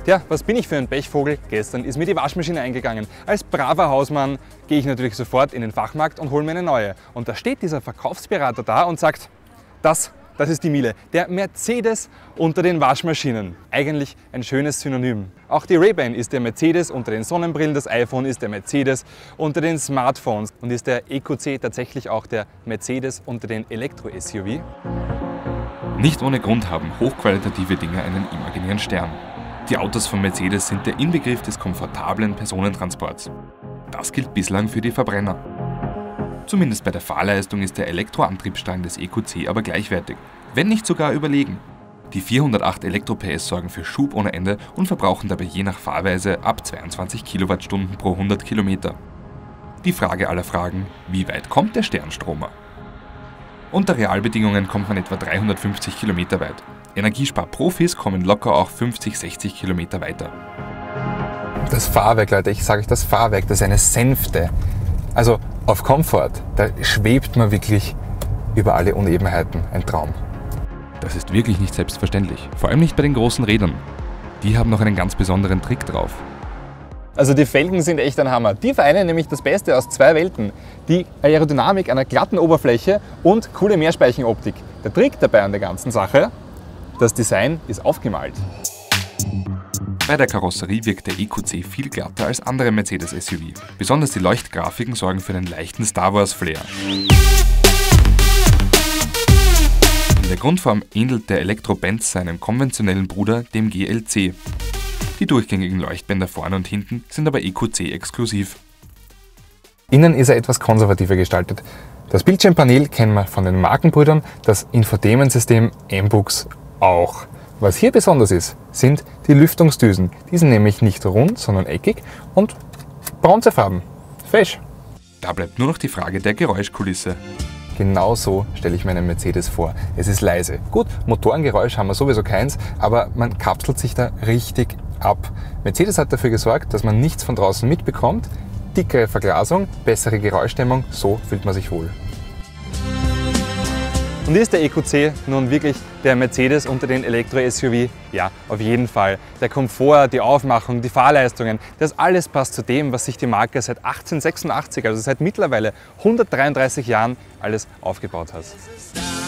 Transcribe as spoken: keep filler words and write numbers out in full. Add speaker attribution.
Speaker 1: Tja, was bin ich für ein Pechvogel? Gestern ist mir die Waschmaschine eingegangen. Als braver Hausmann gehe ich natürlich sofort in den Fachmarkt und hole mir eine neue. Und da steht dieser Verkaufsberater da und sagt, das, das ist die Miele, der Mercedes unter den Waschmaschinen. Eigentlich ein schönes Synonym. Auch die Ray-Ban ist der Mercedes unter den Sonnenbrillen, das iPhone ist der Mercedes unter den Smartphones. Und ist der E Q C tatsächlich auch der Mercedes unter den Elektro-S U V?
Speaker 2: Nicht ohne Grund haben hochqualitative Dinge einen imaginären Stern. Die Autos von Mercedes sind der Inbegriff des komfortablen Personentransports. Das gilt bislang für die Verbrenner. Zumindest bei der Fahrleistung ist der Elektroantriebsstrang des E Q C aber gleichwertig, wenn nicht sogar überlegen. Die vierhundertacht Elektro-P S sorgen für Schub ohne Ende und verbrauchen dabei je nach Fahrweise ab zweiundzwanzig Kilowattstunden pro hundert Kilometer. Die Frage aller Fragen, wie weit kommt der Sternstromer? Unter Realbedingungen kommt man etwa dreihundertfünfzig Kilometer weit. Energiesparprofis kommen locker auch fünfzig, sechzig Kilometer weiter.
Speaker 3: Das Fahrwerk, Leute, ich sage euch, das Fahrwerk, das ist eine Sänfte. Also auf Komfort, da schwebt man wirklich über alle Unebenheiten. Ein Traum.
Speaker 2: Das ist wirklich nicht selbstverständlich, vor allem nicht bei den großen Rädern. Die haben noch einen ganz besonderen Trick drauf.
Speaker 1: Also die Felgen sind echt ein Hammer. Die vereinen nämlich das Beste aus zwei Welten. Die Aerodynamik einer glatten Oberfläche und coole Mehrspeichenoptik. Der Trick dabei an der ganzen Sache, das Design ist aufgemalt.
Speaker 2: Bei der Karosserie wirkt der E Q C viel glatter als andere Mercedes S U V. Besonders die Leuchtgrafiken sorgen für einen leichten Star Wars Flair. In der Grundform ähnelt der Elektro-Benz seinem konventionellen Bruder, dem G L C. Die durchgängigen Leuchtbänder vorne und hinten sind aber E Q C exklusiv.
Speaker 3: Innen ist er etwas konservativer gestaltet. Das Bildschirmpanel kennen wir von den Markenbrüdern, das Infotainment-System M BUX auch. Was hier besonders ist, sind die Lüftungsdüsen. Die sind nämlich nicht rund, sondern eckig und bronzefarben. Fesch.
Speaker 2: Da bleibt nur noch die Frage der Geräuschkulisse.
Speaker 3: Genau so stelle ich mir einen Mercedes vor. Es ist leise. Gut, Motorengeräusch haben wir sowieso keins, aber man kapselt sich da richtig ab. Mercedes hat dafür gesorgt, dass man nichts von draußen mitbekommt. Dickere Verglasung, bessere Geräuschdämmung, so fühlt man sich wohl.
Speaker 1: Und ist der E Q C nun wirklich der Mercedes unter den Elektro-S U V? Ja, auf jeden Fall. Der Komfort, die Aufmachung, die Fahrleistungen, das alles passt zu dem, was sich die Marke seit achtzehnhundertsechsundachtzig, also seit mittlerweile hundertdreiunddreißig Jahren, alles aufgebaut hat.